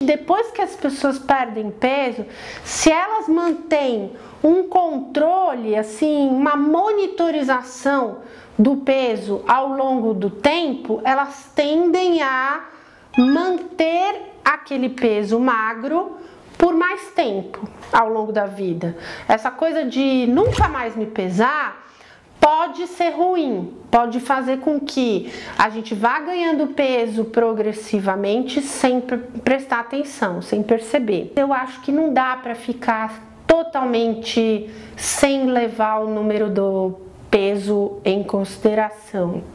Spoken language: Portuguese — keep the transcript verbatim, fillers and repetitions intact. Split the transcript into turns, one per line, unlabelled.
Depois que as pessoas perdem peso, se elas mantêm um controle, assim, uma monitorização do peso ao longo do tempo, elas tendem a manter aquele peso magro por mais tempo ao longo da vida. Essa coisa de nunca mais me pesar pode ser ruim, pode fazer com que a gente vá ganhando peso progressivamente sem prestar atenção, sem perceber. Eu acho que não dá para ficar totalmente sem levar o número do peso em consideração.